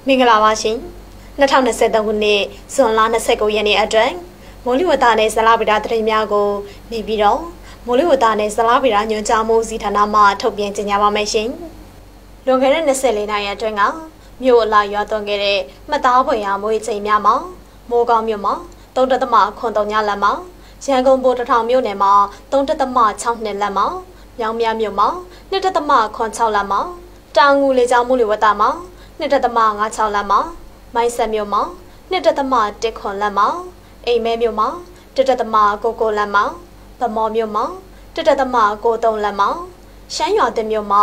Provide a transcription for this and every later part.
မင်္ဂလာပါရှင်2023ခုနှစ်ဇွန်လ29ရက်နေ့အတွက်မိုးလေဝသနဲ့ဇလဗေဒသတင်းများကိုနေပြီးတော့မိုးလေဝသနဲ့ဇလဗေဒညွှန်ကြားမှုစီဌာနမှထုတ်ပြန်ကြေညာပါမယ်ရှင်လွန်ခဲ့တဲ့24နာရီအတွင်းကမြို့အလိုက်ရွာသွန်းခဲ့တဲ့မှတ်သားဖွယ်ရာမိုးချိန်များမှာမိုးကောင်းမြို့မှာ3.3ညလမ်းမှာရန်ကုန်ပေါ်1000မြို့နယ်မှာ3.6နှစ်လမ်းမှာမြောင်းမြမြို့မှာ2.6လမ်းမှာတောင်ငူလေကြောင်းမိုးလေဝသမှာ2.56လမ်းမှာမိုင်းဆက်မြို့မှာ2.1ခွန်လမ်းမှာအိမ်မဲမြို့မှာ1.9လမ်းမှာဗမော်မြို့မှာ1.93လမ်းမှာရှမ်းရွာတင်မြို့မှာ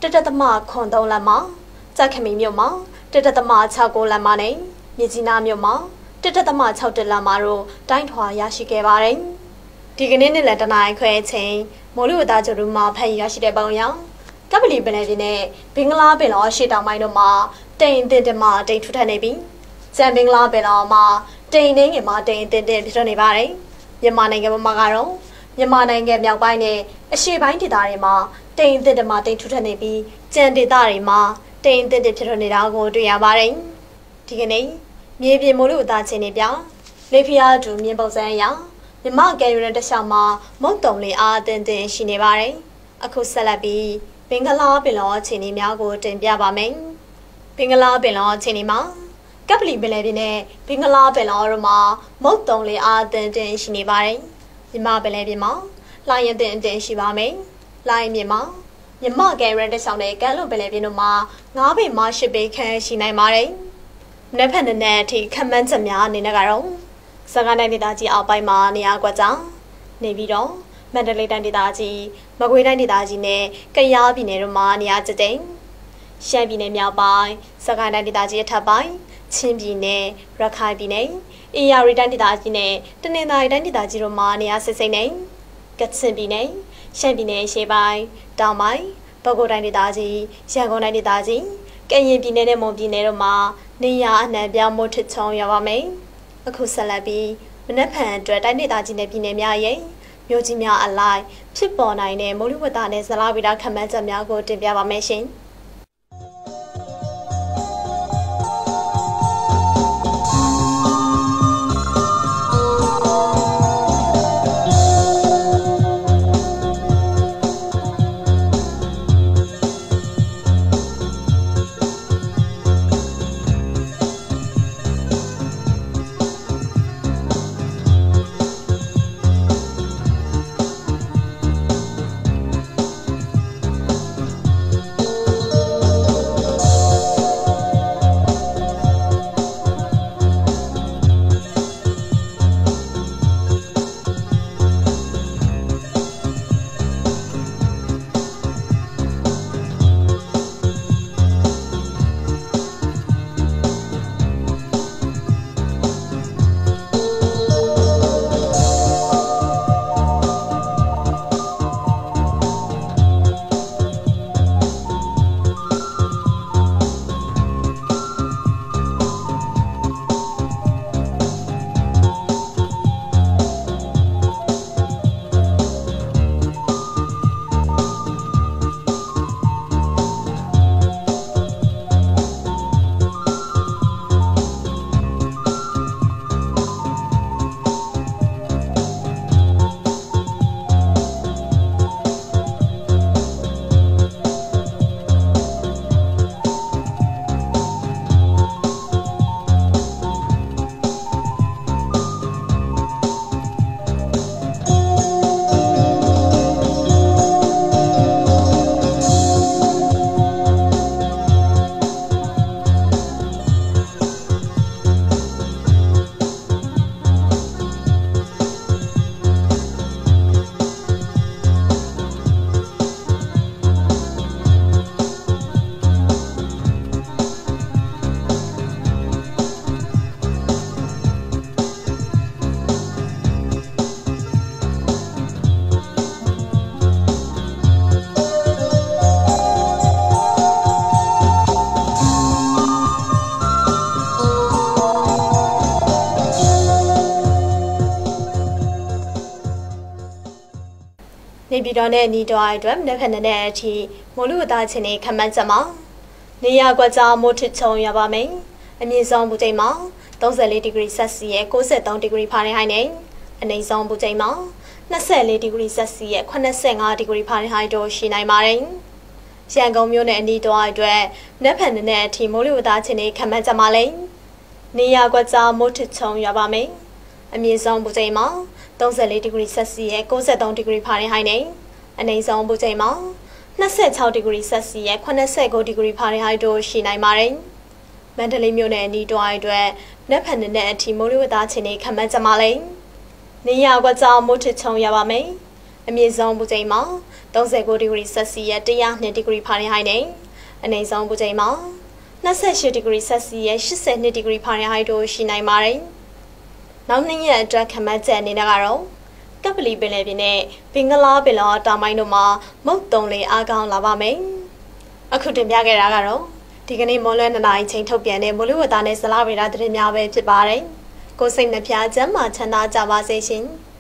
1.03လမ်းမှာကြက်ခမီမြို့မှာ1.69လမ်းမှာနဲ့မြကြီးနားမြို့မှာ1.61လမ်းမှာတို့တိုင်းထွာရရှိခဲ့ပါတယ်ဒီကနေ့နေ့လယ်တနာရီခွဲအချိန်မိုးလေဝသကြိုးမှာဖန်ရရှိတဲ့ပုံရောကပလီပင်လယ်ပြင်နဲ့ဘင်္ဂလားပင်လယ်အော်ရှေ့တောင်ပိုင်းတို့မှာတိမ်တင်တင်မှတိမ်ထူထပ်နေပြီးစံဘင်္ဂလားပင်လယ်အော်မှာတိမ်နေငယ်မှာတိမ်တင်တင်ဖြစ်နေပါတယ်မြန်မာနိုင်ငံမှာကတော့မြန်မာနိုင်ငံမြောက်ပိုင်းနဲ့အရှေ့ပိုင်းဒေသတွေမှာတိမ်တင်တင်မှတိမ်ထူထပ်နေပြီးကြံဒေသတွေမှာတိမ်တင်တင်ဖြစ်နေတာကိုတွေ့ရပါတယ်ဒီကနေ့မြေပြင်မိုးလေဝသအခြေအနေပြလေဖီယာတူမြင်းပုံစံအရမြမကယ်ရီရန်တခြားမှာမုတ်တုံလေးအားအသင့်တင်ရှိနေပါတယ်အခုဆက်လက်ပြီးဘင်္ဂလားပင်လယ်အခြေအနေများကိုတင်ပြပါမယ်။ဘင်္ဂလားပင်လယ်အခြေအနေမှာကပလီပင်လယ်ပြင်နဲ့ဘင်္ဂလားပင်လယ်တို့မှာမုတ်တုံလေးအားတင်ရှိနေပါတယ်။မြမပင်လယ်ပြင်မှာလိုင်းရင်တင်ရှိပါမယ်။လိုင်းမြေမှာမြမကယ်ရန်တဆောင်တဲ့ကမ်းလွန်ပင်လယ်ပြင်တို့မှာ9ပေမှ10ပေခန့်ရှိနိုင်ပါတယ်။နှစ်ဖက်နဲ့အထိခန့်မှန်းချက်များအနေနဲ့ကတော့စကိုင်းတိုင်းဒေသကြီးအောက်ပိုင်းမှာနေရာကွက်ကြောင်နေပြီးတော့မန္တလေးတိုင်းဒေသကြီးမကွေးတိုင်းဒေသကြီးနဲ့ကယားပြည်နယ်တို့မှာနေရာကျတဲ့ရှမ်းပြည်နယ်မြောက်ပိုင်းစကိုင်းတိုင်းဒေသကြီးအထက်ပိုင်းချင်းပြည်နယ်ရခိုင်ပြည်နယ်အေရရီတိုင်းဒေသကြီးနဲ့တနင်္သာရီတိုင်းဒေသကြီးတို့မှာနေရာစစ်စိမ့်နေကချင်ပြည်နယ်ရှမ်းပြည်နယ်ရှေ့ပိုင်းတောင်ပိုင်းပဲခူးတိုင်းဒေသကြီးရန်ကုန်တိုင်းဒေသကြီးကရင်ပြည်နယ်နဲ့မွန်ပြည်နယ်တို့မှာနေရာအနှံ့ပြားမိုးထစ်ချုံရပါမယ်အခုဆက်လက်ပြီးမနက်ဖြန်အတွက်တိုင်းဒေသကြီးနဲ့ပြည်နယ်များရဲ့မြို့ကြီးများအလိုက်ဖြစ်ပေါ်နိုင်တဲ့မိုးလေဝသနဲ့ဇလဗေဒခန့်မှန်းချက်များကိုတင်ပြပါမယ်ရှင်။နေပြည်တော်နဲ့နီးတော်အတွက်နှစ်ဖက်နဲ့အထိမိုးလေဝသအခြေအနေခန့်မှန်းချက်မှာနေရာကွက်ကြားမိုးထစ်ချုံရပါမယ်အမြင့်ဆုံးပူချိန်မှာ34ဒီဂရီဆက်စီရဲ့63ဒီဂရီဖာရင်ဟိုက်နဲ့အနိမ့်ဆုံးပူချိန်မှာ24ဒီဂရီဆက်စီရဲ့85ဒီဂရီဖာရင်ဟိုက်တို့ရှိနိုင်ပါတယ်။ရန်ကုန်မြို့နယ်အနီးတစ်ဝိုက်အတွက်နက်ဖြန်နဲ့အထိမိုးလေဝသအခြေအနေခန့်မှန်းကြပါလိမ့်။နေရာကွက်ကြားမိုးထချုံရွာပါမယ်။အမြင့်ဆုံးပူချိန်မှာ34ဒီဂရီဆက်စီရဲ့63ဒီဂရီဖာရင်ဟိုက်နဲ့အနိမ့်ဆုံးပူချိန်မှာ26ဒီဂရီဆက်စီရဲ့89ဒီဂရီဖာရင်ဟိုက်တို့ရှိနိုင်ပါတယ်။မန္တလေးမြို့နယ်အနီးတစ်ဝိုက်အတွက်နက်ဖြန်နဲ့အထိမိုးလေဝသအခြေအနေခန့်မှန်းကြပါလိမ့်။နေရာကွက်ကြားမိုးထချုံရွာပါမယ်။အမြင့်ဆုံးပူချိန်မှာ39ဒီဂရီဆက်စီရဲ့102ဒီဂရီဖာရင်ဟိုက်နဲ့အနိမ့်ဆုံးပူချိန်မှာ28ဒီဂရီဆက်စီရဲ့82ဒီဂရီဖာရင်ဟိုက်တို့ရှိနိုင်ပါတယ်။နောက်နှစ်ရက်အတွက်ခန့်မှန်းချက်အနေနဲ့ကတော့ကပလီပင်လယ်ပြင်နဲ့ဘင်္ဂလားပင်လယ်တောင်ပိုင်းတို့မှာမုတ်တုံလေအားကောင်းလာပါမယ်။အခုတင်ပြခဲ့တာကတော့ဒီကနေ့မွန်လွဲ2နာရီချိန်ထုတ်ပြန်တဲ့မိုးလေဝသနဲ့ဇလဗေဒသတင်းများပဲဖြစ်ပါတယ်။ကိုယ်စိတ်နှပြချမ်းသာချမ်းသာကြပါစေရှင်။